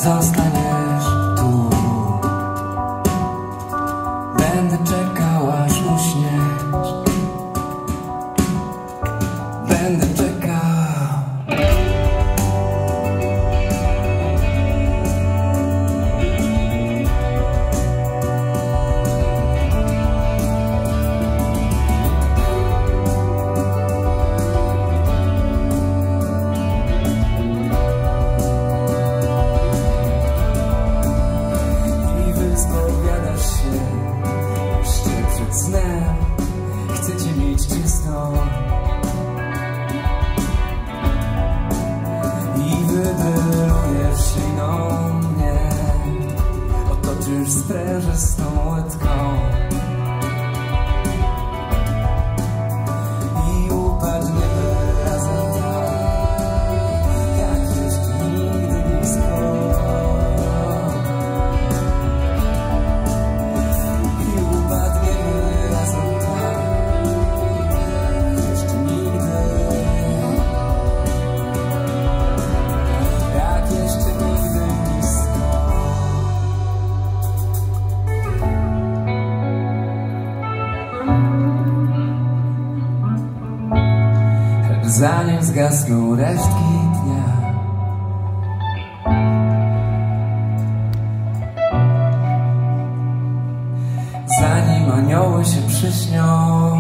zostaniesz tu. Będę czekał, aż uśniesz. Będę czekał. Spowiadasz się jeszcze przed snem. Chcecie mieć czysto i wydrylujesz siną mnie. Otoczysz sprężystą łydką i upadniemy razem tak, jak jeszcze nigdy blisko. Zanim zgasną resztki dnia, zanim anioły się przyśnią,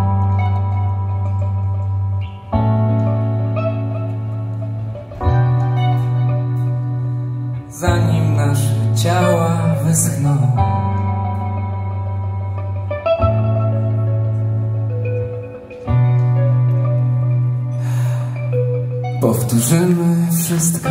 zanim nasze ciała wyschną, powtórzymy wszystko.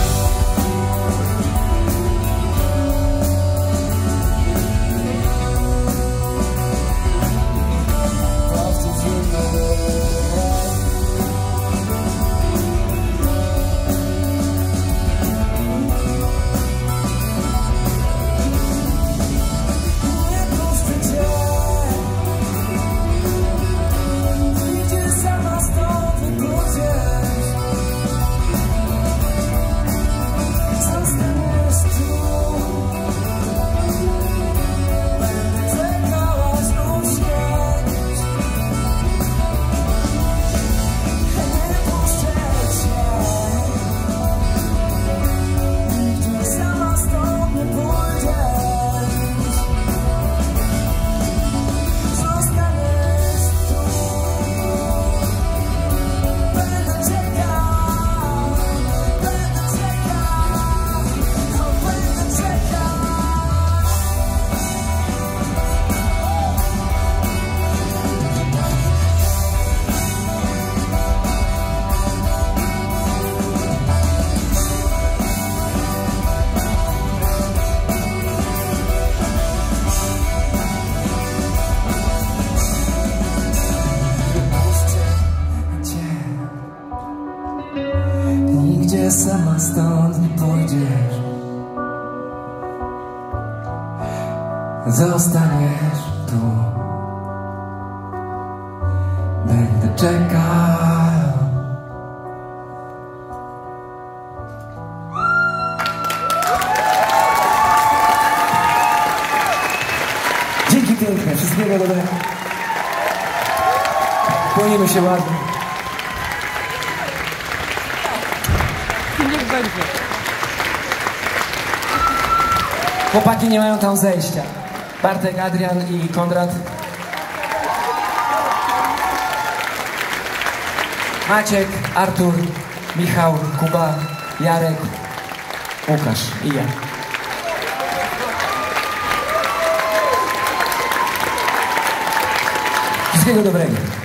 Nigdzie sama stąd nie pójdziesz. Zostaniesz tu. Będę czekał. Dzięki piękne, wszystkiego dobrego. Kłonimy się ładnie. Niech będzie. Chłopaki nie mają tam zejścia. Bartek, Adrian i Konrad. Maciek, Artur, Michał, Kuba, Jarek, Łukasz i ja. Wszystkiego dobrego.